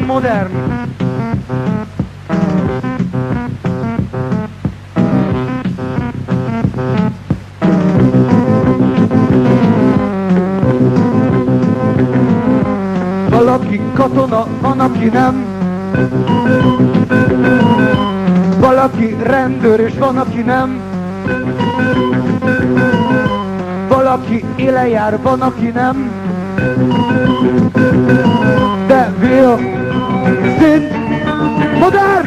modern. Valaki katona, van, aki nem. Valaki rendőr, és van, aki nem. Valaki élen jár, van, aki nem. De Will szint modern!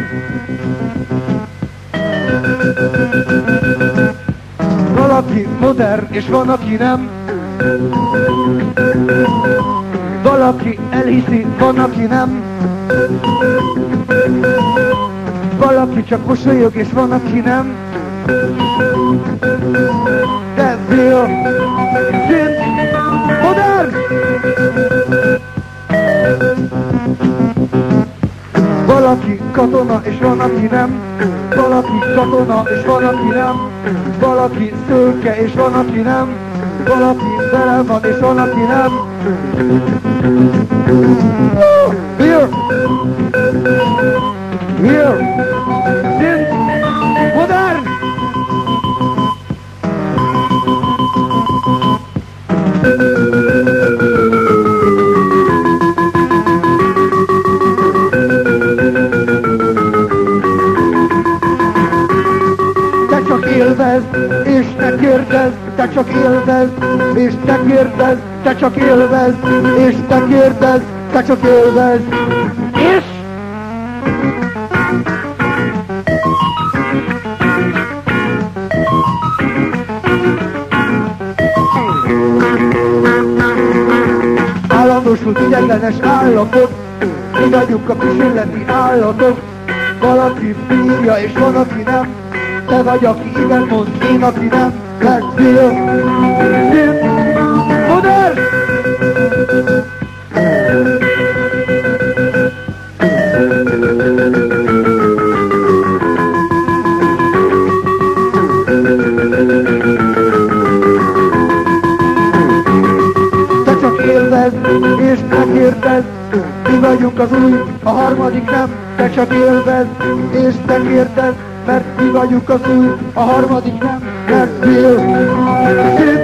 Valaki modern, és van, aki nem. Valaki elhiszi, van, aki nem. Valaki csak mosolyog, és van, aki nem. De Will szint modern! Valaki katona, és van, aki nem. Valaki katona, és van, aki nem. Valaki szőke, és van, aki nem. Valaki vele van, és van, aki nem. Will! Will! Szint modern! Te csak élvezd, és ne kérdezd, te csak élvezd, és ne kérdezd, te csak élvezd, és ne kérdezd, te csak élvezd, és... Állandósult ideglenes állatok, mi vagyunk a kísérleti állatok. Valaki bírja, és van, aki nem. Te vagy, aki igen mond, én, aki nem. Let's feel szint modern! Te csak élvezd, és ne kérdezd, mi vagyunk az új, a harmadik nem. Te csak élvezd, és ne kérdezd, mert mi vagyunk az új, a harmadik nem. Let's feel